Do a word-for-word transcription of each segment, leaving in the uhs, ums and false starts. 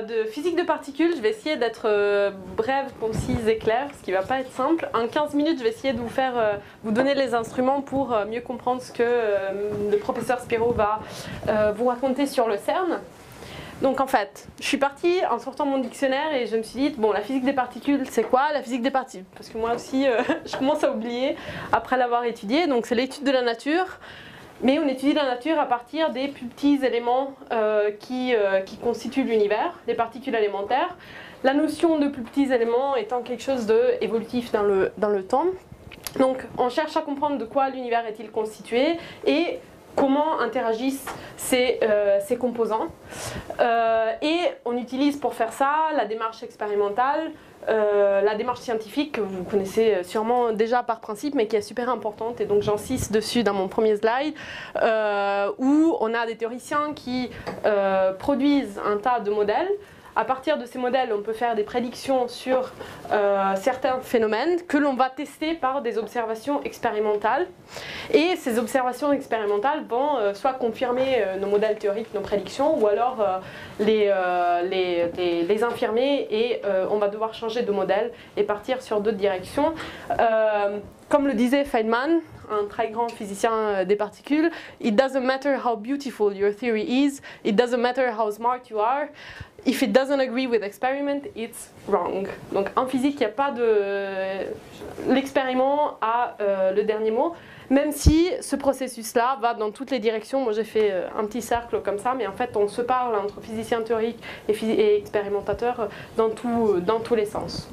de physique de particules. Je vais essayer d'être euh, brève, concise et claire, ce qui ne va pas être simple. En quinze minutes, je vais essayer de vous, faire, euh, vous donner les instruments pour euh, mieux comprendre ce que euh, le professeur Spiro va euh, vous raconter sur le CERN. Donc en fait, je suis partie en sortant mon dictionnaire et je me suis dit, bon, la physique des particules, c'est quoi la physique des particules? Parce que moi aussi, euh, je commence à oublier après l'avoir étudié. Donc c'est l'étude de la nature. Mais on étudie la nature à partir des plus petits éléments euh, qui, euh, qui constituent l'univers, des particules élémentaires. La notion de plus petits éléments étant quelque chose d'évolutif dans le, dans le temps. Donc on cherche à comprendre de quoi l'univers est-il constitué et comment interagissent ces, euh, ces composants. Euh, et on utilise pour faire ça la démarche expérimentale, Euh, la démarche scientifique que vous connaissez sûrement déjà par principe mais qui est super importante et donc j'insiste dessus dans mon premier slide euh, où on a des théoriciens qui euh, produisent un tas de modèles. À partir de ces modèles, on peut faire des prédictions sur euh, certains phénomènes que l'on va tester par des observations expérimentales. Et ces observations expérimentales vont euh, soit confirmer euh, nos modèles théoriques, nos prédictions, ou alors euh, les, euh, les, les, les infirmer et euh, on va devoir changer de modèle et partir sur d'autres directions. Euh, comme le disait Feynman, un très grand physicien des particules, it doesn't matter how beautiful your theory is, it doesn't matter how smart you are. If it doesn't agree with experiment, it's wrong. Donc en physique, il n'y a pas de... L'expériment a euh, le dernier mot, même si ce processus-là va dans toutes les directions. Moi j'ai fait euh, un petit cercle comme ça, mais en fait on se parle entre physiciens théoriques et, phys et expérimentateurs dans, tout, dans tous les sens.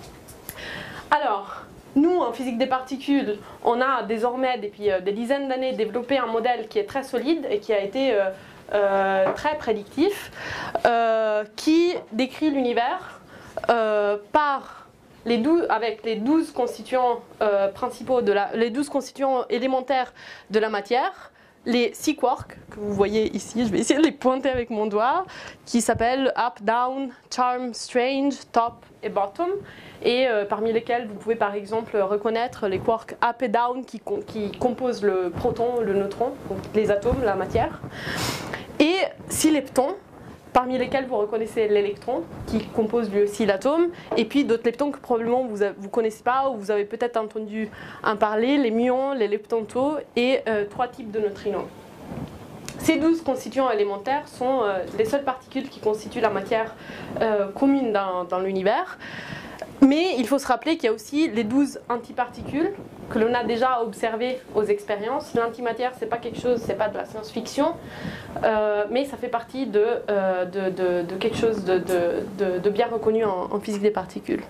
Alors, nous en physique des particules, on a désormais depuis euh, des dizaines d'années développé un modèle qui est très solide et qui a été... Euh, Euh, très prédictif, euh, qui décrit l'univers euh, par les douze, avec les douze constituants euh, principaux, de la, les douze constituants élémentaires de la matière, les six quarks que vous voyez ici, je vais essayer de les pointer avec mon doigt, qui s'appellent up, down, charm, strange, top et bottom, et euh, parmi lesquels vous pouvez par exemple reconnaître les quarks up et down qui, qui composent le proton, le neutron, donc les atomes, la matière. Et six leptons, parmi lesquels vous reconnaissez l'électron, qui compose lui aussi l'atome, et puis d'autres leptons que probablement vous ne connaissez pas, ou vous avez peut-être entendu en parler, les muons, les leptontaux, et euh, trois types de neutrinos. Ces douze constituants élémentaires sont euh, les seules particules qui constituent la matière euh, commune dans, dans l'univers. Mais il faut se rappeler qu'il y a aussi les douze antiparticules que l'on a déjà observées aux expériences. L'antimatière, c'est pas quelque chose, c'est pas de la science-fiction, euh, mais ça fait partie de, euh, de, de, de quelque chose de, de, de, de bien reconnu en, en physique des particules.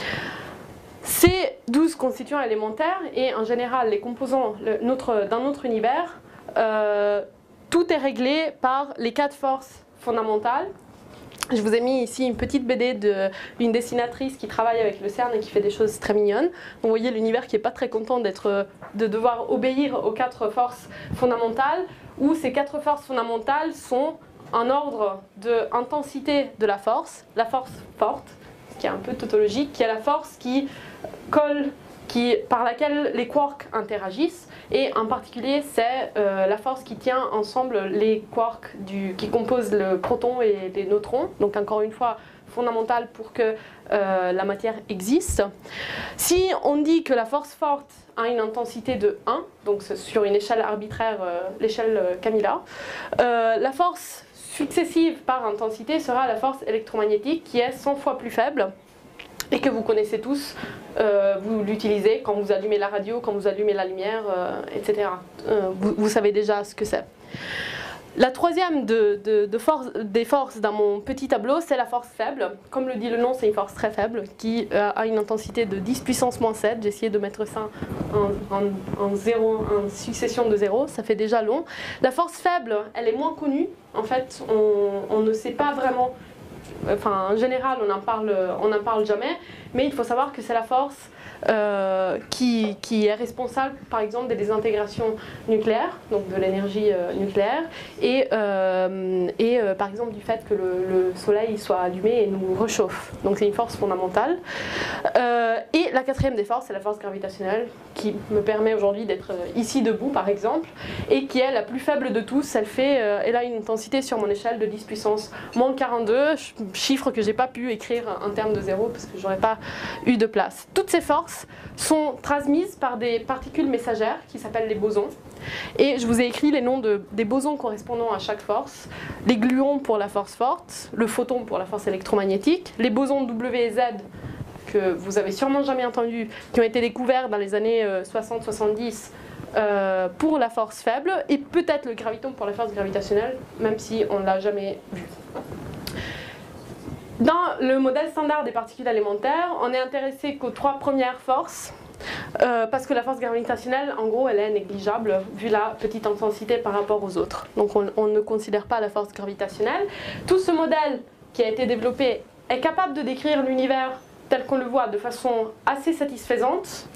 Ces douze constituants élémentaires et en général les composants le, notre, dans notre univers, euh, tout est réglé par les quatre forces fondamentales. Je vous ai mis ici une petite B D d'une dessinatrice qui travaille avec le CERN et qui fait des choses très mignonnes. Donc vous voyez l'univers qui n'est pas très content d'être, de devoir obéir aux quatre forces fondamentales, où ces quatre forces fondamentales sont en ordre d'intensité de la force, la force forte, qui est un peu tautologique, qui est la force qui colle, qui, par laquelle les quarks interagissent, et en particulier c'est euh, la force qui tient ensemble les quarks du, qui composent le proton et les neutrons, donc encore une fois fondamentale pour que euh, la matière existe. Si on dit que la force forte a une intensité de un, donc sur une échelle arbitraire, euh, l'échelle Camilla, euh, la force successive par intensité sera la force électromagnétique qui est cent fois plus faible, et que vous connaissez tous, euh, vous l'utilisez quand vous allumez la radio, quand vous allumez la lumière, euh, et cetera. Euh, vous, vous savez déjà ce que c'est. La troisième de, de, de force, des forces dans mon petit tableau, c'est la force faible. Comme le dit le nom, c'est une force très faible qui euh, a une intensité de dix puissance moins sept. J'ai essayé de mettre ça en, en, en, zéro, en succession de zéro, ça fait déjà long. La force faible, elle est moins connue. En fait, on, on ne sait pas vraiment... Enfin, en général, on n'en parle, on n'en parle jamais, mais il faut savoir que c'est la force euh, qui, qui est responsable, par exemple, des désintégrations nucléaires, donc de l'énergie euh, nucléaire, et, euh, et euh, par exemple du fait que le, le soleil soit allumé et nous réchauffe. Donc c'est une force fondamentale. Euh, et la quatrième des forces, c'est la force gravitationnelle, qui me permet aujourd'hui d'être ici debout, par exemple, et qui est la plus faible de tous. Elle, fait, euh, elle a une intensité sur mon échelle de dix puissance moins quarante-deux. Je chiffre que j'ai pas pu écrire en termes de zéro parce que j'aurais pas eu de place. Toutes ces forces sont transmises par des particules messagères qui s'appellent les bosons. Et je vous ai écrit les noms de, des bosons correspondant à chaque force. Les gluons pour la force forte, le photon pour la force électromagnétique, les bosons W et Z que vous avez sûrement jamais entendu, qui ont été découverts dans les années soixante soixante-dix euh, pour la force faible, et peut-être le graviton pour la force gravitationnelle, même si on ne l'a jamais vu. Dans le modèle standard des particules élémentaires, on est intéressé qu'aux trois premières forces, euh, parce que la force gravitationnelle, en gros, elle est négligeable vu la petite intensité par rapport aux autres. Donc on, on ne considère pas la force gravitationnelle. Tout ce modèle qui a été développé est capable de décrire l'univers tel qu'on le voit de façon assez satisfaisante.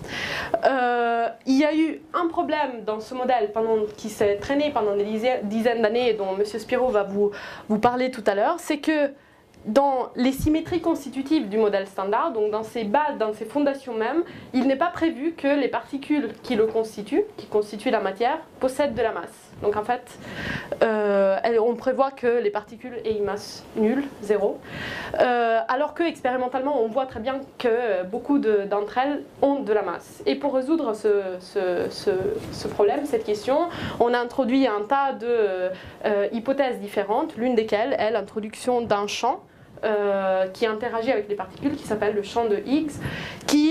Euh, il y a eu un problème dans ce modèle pendant, qui s'est traîné pendant des dizaines d'années, dont M. Spiro va vous, vous parler tout à l'heure, c'est que dans les symétries constitutives du modèle standard, donc dans ses bases, dans ses fondations même, il n'est pas prévu que les particules qui le constituent, qui constituent la matière, possèdent de la masse. Donc en fait, euh, on prévoit que les particules aient une masse nulle, zéro, euh, alors que expérimentalement on voit très bien que beaucoup d'entre elles ont de la masse. Et pour résoudre ce, ce, ce, ce problème, cette question, on a introduit un tas de euh, hypothèses différentes, l'une desquelles est l'introduction d'un champ Euh, qui interagit avec les particules, qui s'appelle le champ de Higgs, qui,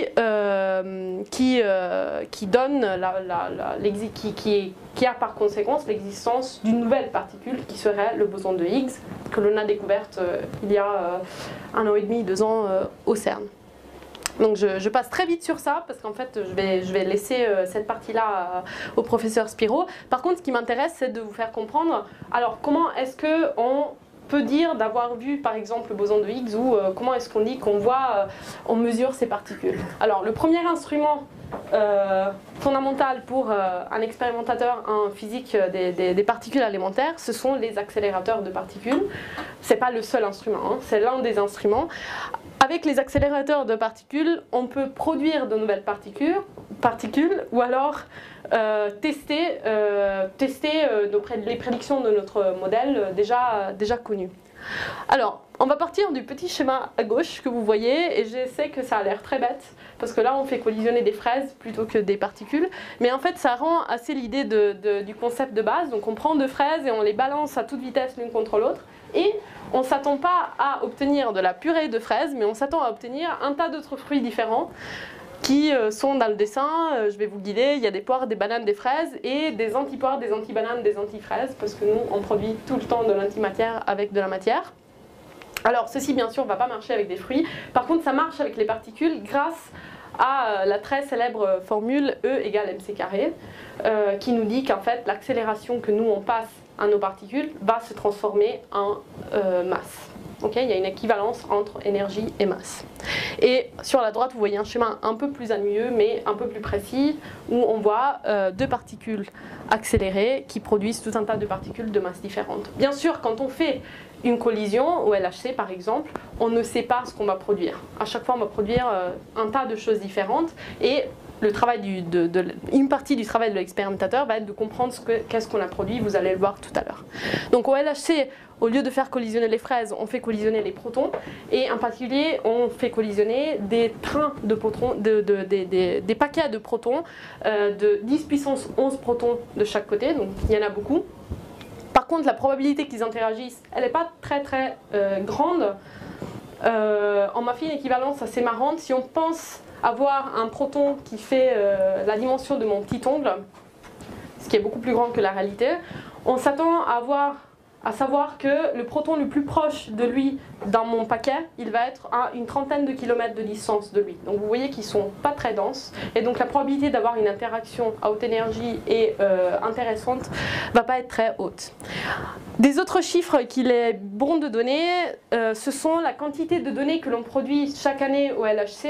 euh, qui, euh, qui donne la, la, la, qui, qui, qui a par conséquence l'existence d'une nouvelle particule qui serait le boson de Higgs, que l'on a découverte euh, il y a euh, un an et demi, deux ans euh, au CERN. Donc je, je passe très vite sur ça parce qu'en fait je vais, je vais laisser euh, cette partie-là euh, au professeur Spiro. Par contre, ce qui m'intéresse, c'est de vous faire comprendre, alors comment est-ce qu'on peut dire d'avoir vu par exemple le boson de Higgs, ou euh, comment est-ce qu'on dit qu'on voit, euh, on mesure ces particules. Alors le premier instrument euh, fondamental pour euh, un expérimentateur en physique des, des, des particules élémentaires, ce sont les accélérateurs de particules. C'est pas le seul instrument, hein, c'est l'un des instruments. Avec les accélérateurs de particules, on peut produire de nouvelles particules, particules ou alors euh, tester, euh, tester euh, nos pré les prédictions de notre modèle euh, déjà, déjà connues. Alors, on va partir du petit schéma à gauche que vous voyez, et je sais que ça a l'air très bête, parce que là on fait collisionner des fraises plutôt que des particules, mais en fait ça rend assez l'idée de, de, du concept de base. Donc on prend deux fraises et on les balance à toute vitesse l'une contre l'autre, et on ne s'attend pas à obtenir de la purée de fraises, mais on s'attend à obtenir un tas d'autres fruits différents qui sont dans le dessin. Je vais vous guider, il y a des poires, des bananes, des fraises, et des anti-poires, des anti-bananes, des anti-fraises, parce que nous on produit tout le temps de l'antimatière avec de la matière. Alors ceci bien sûr ne va pas marcher avec des fruits, par contre ça marche avec les particules grâce à la très célèbre formule E égale mc carré, euh, qui nous dit qu'en fait l'accélération que nous on passe à nos particules va se transformer en euh, masse. Okay, il y a une équivalence entre énergie et masse. Et sur la droite, vous voyez un schéma un peu plus ennuyeux, mais un peu plus précis, où on voit euh, deux particules accélérées qui produisent tout un tas de particules de masse différentes. Bien sûr, quand on fait une collision, au L H C par exemple, on ne sait pas ce qu'on va produire. À chaque fois, on va produire euh, un tas de choses différentes, et le travail du, de, de, une partie du travail de l'expérimentateur va être de comprendre ce que, qu'est-ce qu'on a produit. Vous allez le voir tout à l'heure. Donc au L H C, au lieu de faire collisionner les fraises, on fait collisionner les protons, et en particulier on fait collisionner des trains de protons, de, de, de, de, des paquets de protons euh, de dix puissance onze protons de chaque côté, donc il y en a beaucoup. Par contre, la probabilité qu'ils interagissent, elle n'est pas très très euh, grande. Euh, on m'a fait une équivalence assez marrante. Si on pense avoir un proton qui fait euh, la dimension de mon petit ongle, ce qui est beaucoup plus grand que la réalité, on s'attend à avoir à savoir que le proton le plus proche de lui dans mon paquet, il va être à une trentaine de kilomètres de distance de lui. Donc vous voyez qu'ils ne sont pas très denses, et donc la probabilité d'avoir une interaction à haute énergie et euh, intéressante ne va pas être très haute. Des autres chiffres qu'il est bon de donner, euh, ce sont la quantité de données que l'on produit chaque année au L H C,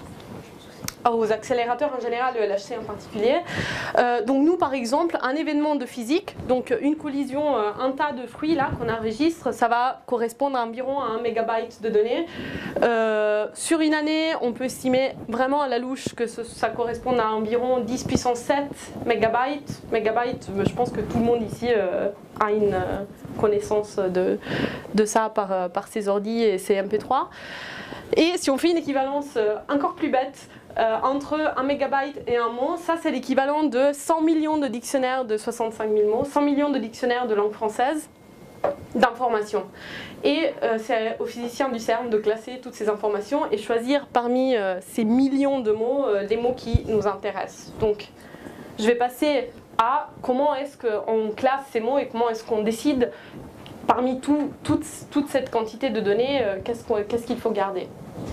aux accélérateurs en général, le L H C en particulier. Euh, donc nous par exemple, un événement de physique, donc une collision, euh, un tas de fruits là qu'on enregistre, ça va correspondre à environ à un mégabyte de données. Euh, sur une année, on peut estimer vraiment à la louche que ce, ça correspond à environ dix puissance sept mégabytes. Mégabytes, je pense que tout le monde ici euh, a une euh, connaissance de, de ça par, par ces ordi et ces M P trois. Et si on fait une équivalence encore plus bête, euh, entre un mégabyte et un mot, ça c'est l'équivalent de cent millions de dictionnaires de soixante-cinq mille mots, cent millions de dictionnaires de langue française d'informations. Et euh, c'est aux physiciens du CERN de classer toutes ces informations et choisir parmi euh, ces millions de mots, euh, les mots qui nous intéressent. Donc je vais passer à comment est-ce qu'on classe ces mots et comment est-ce qu'on décide parmi tout, toute, toute cette quantité de données, euh, qu'est-ce qu'on, qu'est-ce qu'il faut garder.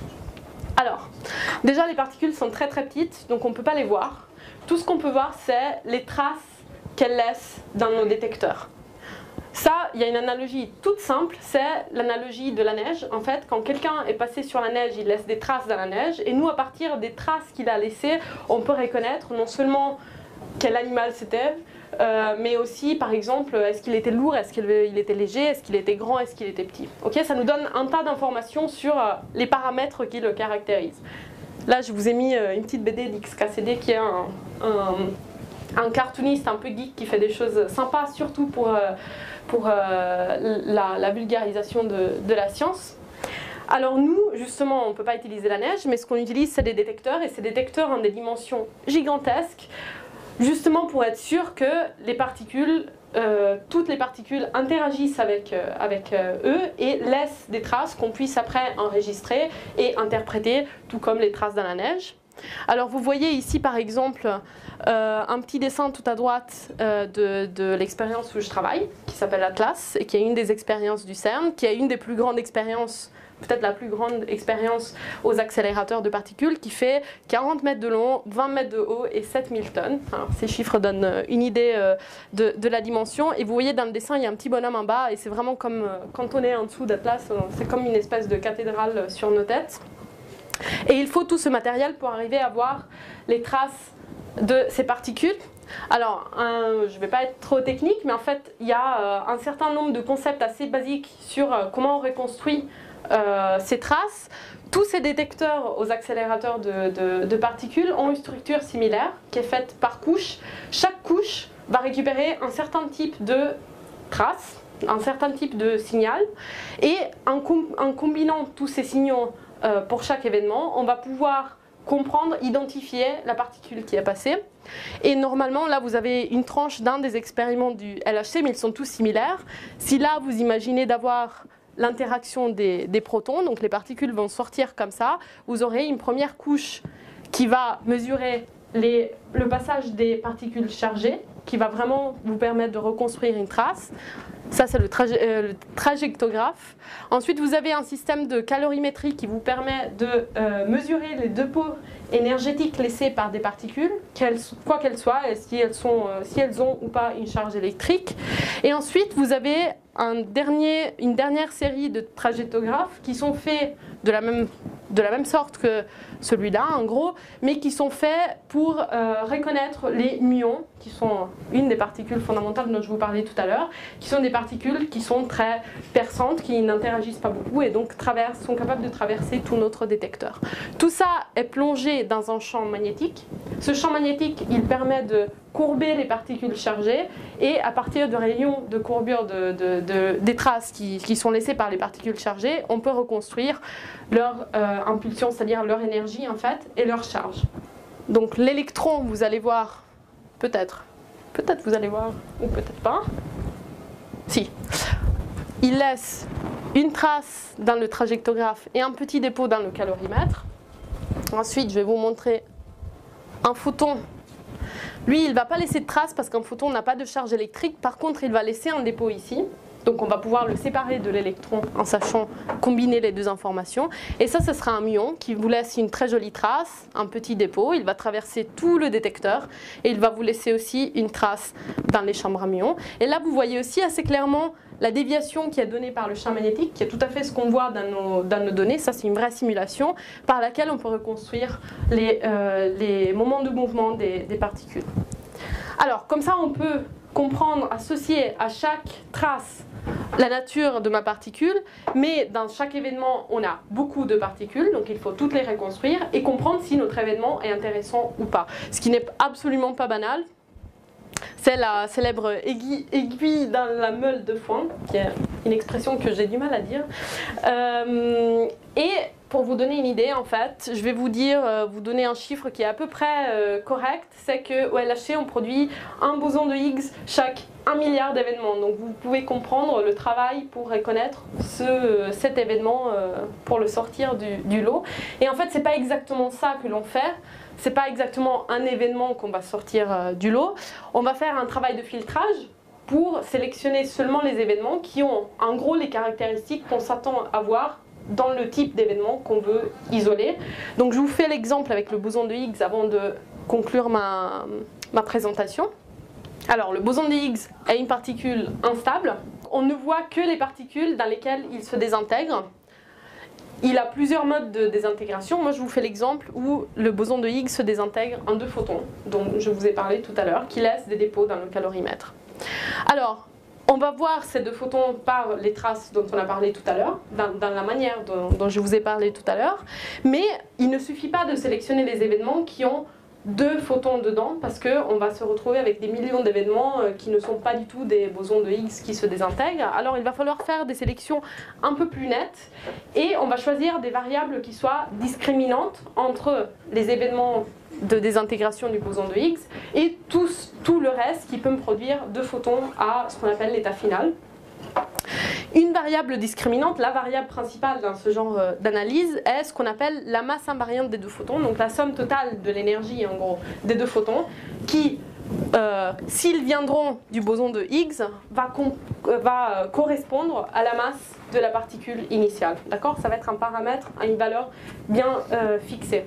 Alors, déjà les particules sont très très petites, donc on ne peut pas les voir. Tout ce qu'on peut voir, c'est les traces qu'elles laissent dans nos détecteurs. Ça, il y a une analogie toute simple, c'est l'analogie de la neige. En fait, quand quelqu'un est passé sur la neige, il laisse des traces dans la neige, et nous, à partir des traces qu'il a laissées, on peut reconnaître non seulement quel animal c'était, euh, mais aussi, par exemple, est-ce qu'il était lourd, est-ce qu'il était léger, est-ce qu'il était grand, est-ce qu'il était petit. Okay, ça nous donne un tas d'informations sur euh, les paramètres qui le caractérisent. Là, je vous ai mis euh, une petite B D d'X K C D qui est un, un, un cartooniste un peu geek qui fait des choses sympas, surtout pour, euh, pour euh, la, la vulgarisation de, de la science. Alors nous, justement, on ne peut pas utiliser la neige, mais ce qu'on utilise, c'est des détecteurs, et ces détecteurs ont des dimensions gigantesques, justement pour être sûr que les particules, euh, toutes les particules interagissent avec, euh, avec euh, eux et laissent des traces qu'on puisse après enregistrer et interpréter, tout comme les traces dans la neige. Alors vous voyez ici par exemple euh, un petit dessin tout à droite euh, de, de l'expérience où je travaille, qui s'appelle Atlas, et qui est une des expériences du CERN, qui est une des plus grandes expériences, peut-être la plus grande expérience aux accélérateurs de particules, qui fait quarante mètres de long, vingt mètres de haut et sept mille tonnes. Alors, ces chiffres donnent une idée euh, de, de la dimension. Et vous voyez dans le dessin, il y a un petit bonhomme en bas, et c'est vraiment comme, euh, quand on est en dessous d'Atlas, c'est comme une espèce de cathédrale sur nos têtes. Et il faut tout ce matériel pour arriver à voir les traces de ces particules. Alors, un, je ne vais pas être trop technique, mais en fait, il y a euh, un certain nombre de concepts assez basiques sur euh, comment on reconstruit Euh, ces traces. Tous ces détecteurs aux accélérateurs de, de, de particules ont une structure similaire qui est faite par couche. Chaque couche va récupérer un certain type de traces, un certain type de signal, et en, com en combinant tous ces signaux euh, pour chaque événement, on va pouvoir comprendre, identifier la particule qui est passée. Et normalement, là, vous avez une tranche d'un des expériments du L H C, mais ils sont tous similaires. Si là, vous imaginez d'avoir l'interaction des, des protons, donc les particules vont sortir comme ça, vous aurez une première couche qui va mesurer les, le passage des particules chargées, qui va vraiment vous permettre de reconstruire une trace. Ça, c'est le, traje euh, le trajectographe. Ensuite, vous avez un système de calorimétrie qui vous permet de euh, mesurer les dépôts énergétiques laissés par des particules, qu'elles, quoi qu'elles soient, et si elles, sont, euh, si elles ont ou pas une charge électrique. Et ensuite, vous avez un dernier, une dernière série de trajectographes qui sont faits de la même, de la même sorte que celui-là, en gros, mais qui sont faits pour euh, reconnaître les muons, qui sont une des particules fondamentales dont je vous parlais tout à l'heure, qui sont des particules qui sont très perçantes, qui n'interagissent pas beaucoup et donc traversent, sont capables de traverser tout notre détecteur. Tout ça est plongé dans un champ magnétique. Ce champ magnétique, il permet de courber les particules chargées et à partir de rayons de courbure de, de, de, des traces qui, qui sont laissées par les particules chargées, on peut reconstruire leur euh, impulsion, c'est-à-dire leur énergie en fait, et leur charge. Donc l'électron, vous allez voir, peut-être, peut-être vous allez voir, ou peut-être pas, si, il laisse une trace dans le trajectographe et un petit dépôt dans le calorimètre. Ensuite, je vais vous montrer un photon. Lui, il ne va pas laisser de traces parce qu'un photon n'a pas de charge électrique. Par contre, il va laisser un dépôt ici. Donc on va pouvoir le séparer de l'électron en sachant combiner les deux informations. Et ça, ce sera un muon qui vous laisse une très jolie trace, un petit dépôt. Il va traverser tout le détecteur et il va vous laisser aussi une trace dans les chambres à muons. Et là, vous voyez aussi assez clairement la déviation qui est donnée par le champ magnétique, qui est tout à fait ce qu'on voit dans nos, dans nos données. Ça, c'est une vraie simulation par laquelle on peut reconstruire les, euh, les moments de mouvement des, des particules. Alors, comme ça, on peut comprendre, associer à chaque trace la nature de ma particule, mais dans chaque événement, on a beaucoup de particules, donc il faut toutes les reconstruire et comprendre si notre événement est intéressant ou pas. Ce qui n'est absolument pas banal. c'est la célèbre aiguille, aiguille dans la meule de foin, qui est une expression que j'ai du mal à dire. Euh, et pour vous donner une idée, en fait, je vais vous dire, euh, vous donner un chiffre qui est à peu près euh, correct, c'est qu'au L H C, on produit un boson de Higgs chaque un milliard d'événements. Donc vous pouvez comprendre le travail pour reconnaître ce, cet événement euh, pour le sortir du, du lot. Et en fait, c'est pas exactement ça que l'on fait. C'est pas exactement un événement qu'on va sortir euh, du lot. On va faire un travail de filtrage pour sélectionner seulement les événements qui ont en gros les caractéristiques qu'on s'attend à voir dans le type d'événement qu'on veut isoler. Donc je vous fais l'exemple avec le boson de Higgs avant de conclure ma, ma présentation. Alors le boson de Higgs est une particule instable. On ne voit que les particules dans lesquelles il se désintègre. Il a plusieurs modes de désintégration. Moi je vous fais l'exemple où le boson de Higgs se désintègre en deux photons, dont je vous ai parlé tout à l'heure, qui laissent des dépôts dans le calorimètre. Alors, on va voir ces deux photons par les traces dont on a parlé tout à l'heure, dans, dans la manière dont, dont je vous ai parlé tout à l'heure, mais il ne suffit pas de sélectionner les événements qui ont deux photons dedans, parce qu'on va se retrouver avec des millions d'événements qui ne sont pas du tout des bosons de Higgs qui se désintègrent. Alors il va falloir faire des sélections un peu plus nettes, et on va choisir des variables qui soient discriminantes entre les événements de désintégration du boson de Higgs et tout, tout le reste qui peut me produire deux photons à ce qu'on appelle l'état final. Une variable discriminante, la variable principale dans ce genre d'analyse, est ce qu'on appelle la masse invariante des deux photons, donc la somme totale de l'énergie en gros des deux photons, qui, euh, s'ils viendront du boson de Higgs, va, va correspondre à la masse de la particule initiale. D'accord ? Ça va être un paramètre à une valeur bien euh, fixée.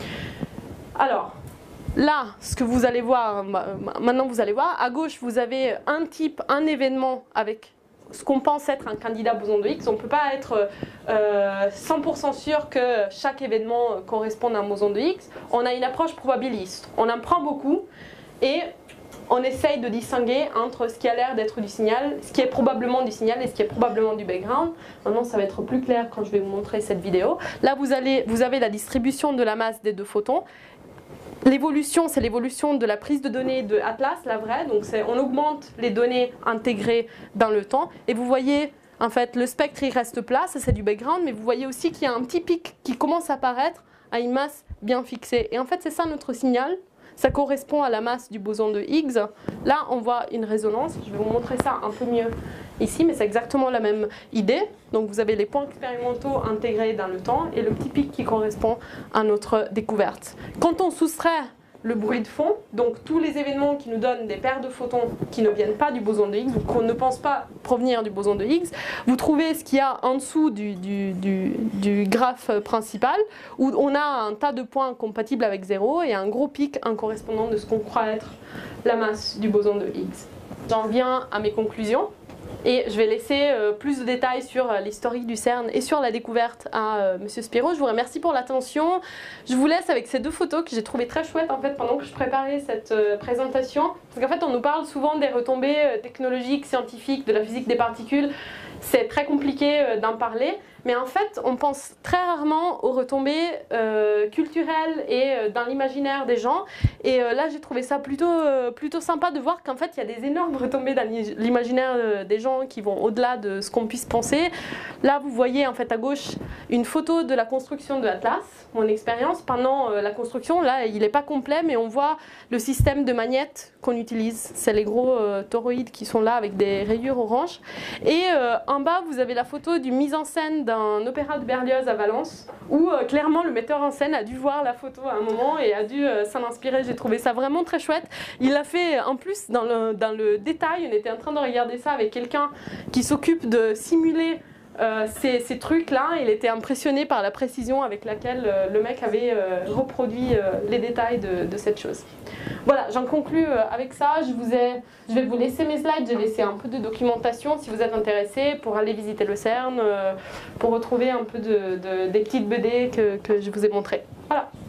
Alors, là, ce que vous allez voir, maintenant vous allez voir, à gauche vous avez un type, un événement avec ce qu'on pense être un candidat boson de Higgs. On ne peut pas être euh, cent pour cent sûr que chaque événement corresponde à un boson de Higgs. On a une approche probabiliste. On en prend beaucoup et on essaye de distinguer entre ce qui a l'air d'être du signal, ce qui est probablement du signal et ce qui est probablement du background. Maintenant, ça va être plus clair quand je vais vous montrer cette vidéo. Là, vous, allez, vous avez la distribution de la masse des deux photons. L'évolution, c'est l'évolution de la prise de données de Atlas, la vraie. Donc on augmente les données intégrées dans le temps. Et vous voyez, en fait, le spectre il reste plat, ça c'est du background, mais vous voyez aussi qu'il y a un petit pic qui commence à apparaître à une masse bien fixée. Et en fait, c'est ça notre signal. Ça correspond à la masse du boson de Higgs. Là, on voit une résonance. Je vais vous montrer ça un peu mieux ici, mais c'est exactement la même idée. Donc vous avez les points expérimentaux intégrés dans le temps et le petit pic qui correspond à notre découverte. Quand on soustrait le bruit de fond, donc tous les événements qui nous donnent des paires de photons qui ne viennent pas du boson de Higgs ou qu'on ne pense pas provenir du boson de Higgs, vous trouvez ce qu'il y a en dessous du, du, du, du graphe principal où on a un tas de points compatibles avec zéro et un gros pic en correspondant de ce qu'on croit être la masse du boson de Higgs. J'en viens à mes conclusions. Et je vais laisser euh, plus de détails sur euh, l'historique du CERN et sur la découverte à euh, Monsieur Spiro. Je vous remercie pour l'attention. Je vous laisse avec ces deux photos que j'ai trouvées très chouettes en fait pendant que je préparais cette euh, présentation. Parce qu'en fait on nous parle souvent des retombées euh, technologiques, scientifiques, de la physique des particules. C'est très compliqué euh, d'en parler. Mais en fait, on pense très rarement aux retombées euh, culturelles et euh, dans l'imaginaire des gens. Et euh, là, j'ai trouvé ça plutôt, euh, plutôt sympa de voir qu'en fait, il y a des énormes retombées dans l'imaginaire euh, des gens qui vont au-delà de ce qu'on puisse penser. Là, vous voyez en fait à gauche une photo de la construction de Atlas, mon expérience. Pendant euh, la construction, là, il n'est pas complet, mais on voit le système de magnettes qu'on utilise. C'est les gros euh, toroïdes qui sont là avec des rayures oranges. Et euh, en bas, vous avez la photo du mise en scène d'un un opéra de Berlioz à Valence où euh, clairement le metteur en scène a dû voir la photo à un moment et a dû euh, s'en inspirer. J'ai trouvé ça vraiment très chouette. Il l'a fait en plus dans le, dans le détail. On était en train de regarder ça avec quelqu'un qui s'occupe de simuler euh, ces, ces trucs là. Il était impressionné par la précision avec laquelle euh, le mec avait euh, reproduit euh, les détails de, de cette chose. Voilà, j'en conclus euh, avec ça. Je, vous ai, je vais vous laisser mes slides, j'ai laissé un peu de documentation si vous êtes intéressés pour aller visiter le CERN, euh, pour retrouver un peu de, de, des petites B D que, que je vous ai montrées. Voilà.